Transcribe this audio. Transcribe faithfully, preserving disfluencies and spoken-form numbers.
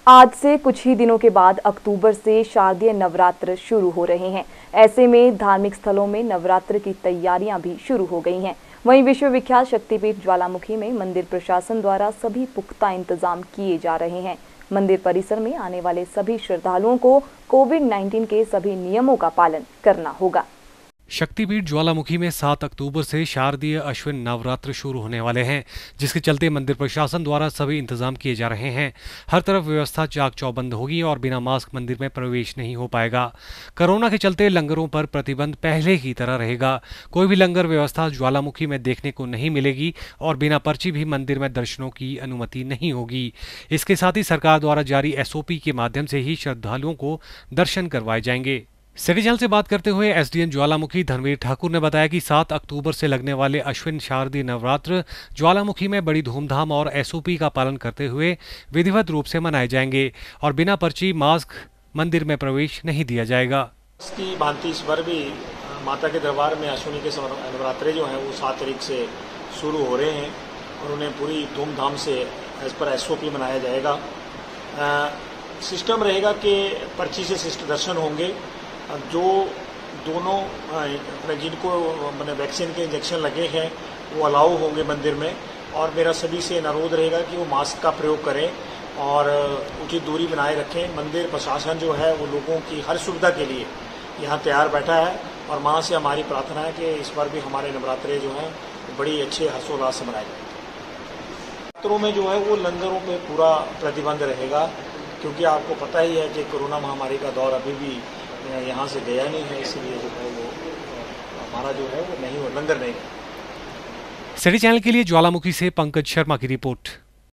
आज से कुछ ही दिनों के बाद अक्टूबर से शारदीय नवरात्र शुरू हो रहे हैं। ऐसे में धार्मिक स्थलों में नवरात्र की तैयारियां भी शुरू हो गई हैं। वहीं विश्वविख्यात शक्तिपीठ ज्वालामुखी में मंदिर प्रशासन द्वारा सभी पुख्ता इंतजाम किए जा रहे हैं। मंदिर परिसर में आने वाले सभी श्रद्धालुओं को कोविड उन्नीस के सभी नियमों का पालन करना होगा। शक्तिपीठ ज्वालामुखी में सात अक्टूबर से शारदीय अश्विन नवरात्र शुरू होने वाले हैं, जिसके चलते मंदिर प्रशासन द्वारा सभी इंतजाम किए जा रहे हैं। हर तरफ व्यवस्था चाक चौबंद होगी और बिना मास्क मंदिर में प्रवेश नहीं हो पाएगा। कोरोना के चलते लंगरों पर प्रतिबंध पहले की तरह रहेगा। कोई भी लंगर व्यवस्था ज्वालामुखी में देखने को नहीं मिलेगी और बिना पर्ची भी मंदिर में दर्शनों की अनुमति नहीं होगी। इसके साथ ही सरकार द्वारा जारी एसओपी के माध्यम से ही श्रद्धालुओं को दर्शन करवाए जाएंगे। सिटी चैनल से बात करते हुए एसडीएम ज्वालामुखी धर्मवीर ठाकुर ने बताया कि सात अक्टूबर से लगने वाले अश्विन शारदीय नवरात्र ज्वालामुखी में बड़ी धूमधाम और एसओपी का पालन करते हुए विधिवत रूप से मनाए जाएंगे और बिना पर्ची मास्क मंदिर में प्रवेश नहीं दिया जाएगा। इसकी भांति इस बार भी माता के दरबार में अश्विनी के नवरात्रे जो हैं वो सात तारीख से शुरू हो रहे हैं और उन्हें पूरी धूमधाम से एज पर एसओपी मनाया जाएगा। आ, सिस्टम रहेगा कि पर्ची से सिस्ट दर्शन होंगे। जो दोनों अपने जिनको मैंने वैक्सीन के इंजेक्शन लगे हैं वो अलाउ होंगे मंदिर में, और मेरा सभी से अनुरोध रहेगा कि वो मास्क का प्रयोग करें और उचित दूरी बनाए रखें। मंदिर प्रशासन जो है वो लोगों की हर सुविधा के लिए यहाँ तैयार बैठा है और माँ से हमारी प्रार्थना है कि इस बार भी हमारे नवरात्रे जो हैं बड़ी अच्छे हर्षोल्लास से मनाए जाए। नवरात्रों में जो है वो लंगरों पे पूरा प्रतिबंध रहेगा, क्योंकि आपको पता ही है कि कोरोना महामारी का दौर अभी भी यहाँ से गया नहीं है, इसलिए जो है वो हमारा जो है वो नहीं हो लंगर नहीं। सिटी चैनल के लिए ज्वालामुखी से पंकज शर्मा की रिपोर्ट।